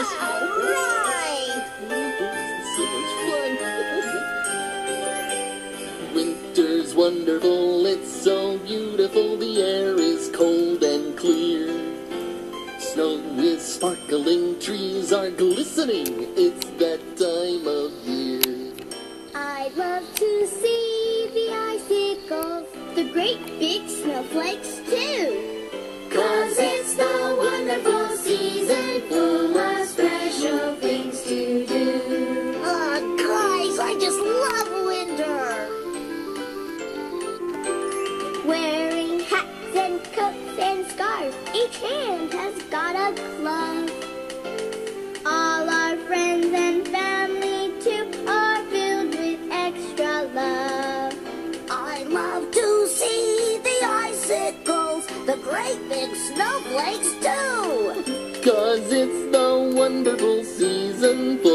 us. Right! So much fun. Winter's wonderful, it's so beautiful. The air is cold and clear. Snow is sparkling, trees are glistening. It's that time of year. I'd love to see the icicles, the great big snowflakes too. 'Cause it's the wonderful season full of special things to do. Guys, I just love winter. Wearing hats and coats and scarves, each hand has got a glove. All our friends and family too are filled with extra love. I love to see the icicles, the great big snowflakes too. 'Cause it's the wonderful season full